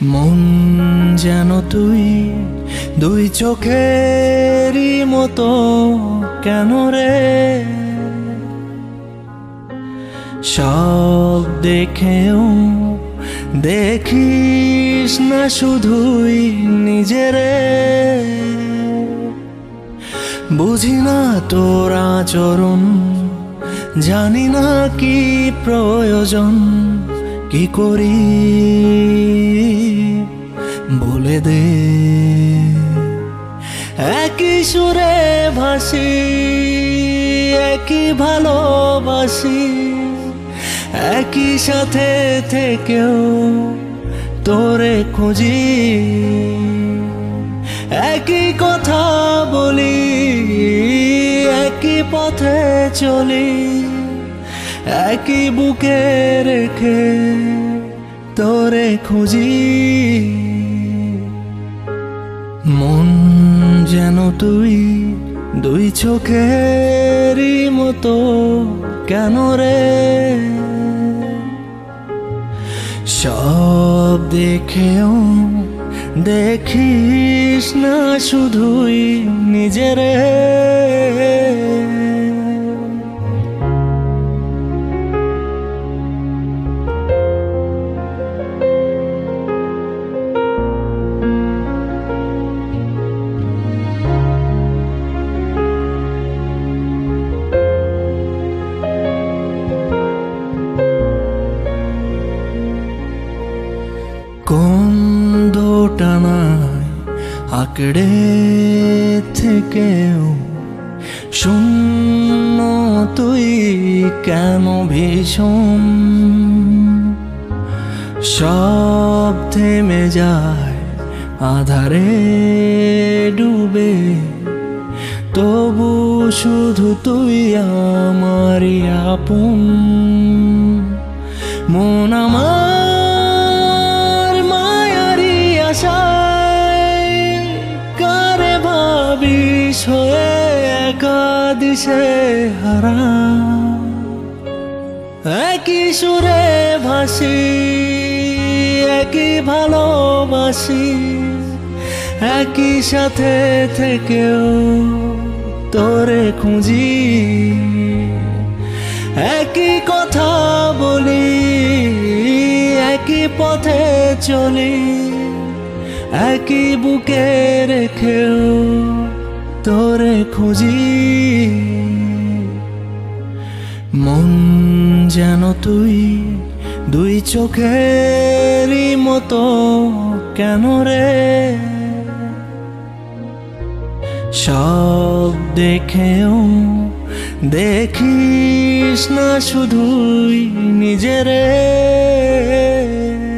মন যেন তুই দুই চোখেরই মতো কেন রে, সব দেখেও দেখিস না শুধুই নিজেরে। বুঝি না তোর আচরণ, জানি না কি প্রয়োজন, কি করি বলে দে। একই সুরে ভাসি, একই ভালোবাসি, একই সাথে থেকেও তোরে খুঁজি। একই কথা বলি, একই পথে চলি, একই বুকে রেখে তোরে খুঁজি। মন যেন তুই দুই চোখেরই মতো কেন রে, সব দেখেও দেখিস না শুধুই নিজেরে। কোন দোটানায় আঁকড়ে থেকেও শূন্য তুই কেন ভীষণ, সব থেমে যায় আধারে ডুবে, তবু শুধু তুই আমারই আপন। মন আমার মায়ারি আশায় কারে ভাবিস হয়ে একাদিশে হারা। একই সুরে ভাসি, একই ভালোবাসি, একই সাথে থেকেও তোরে খুঁজি। একই কথা বলি, একই পথে চলি, একই বুকে রেখেও তোরে খুঁজি। মন যেন তুই দুই চোখেরই মতো কেন রে, সব দেখেও দেখিস না শুধুই নিজেরে।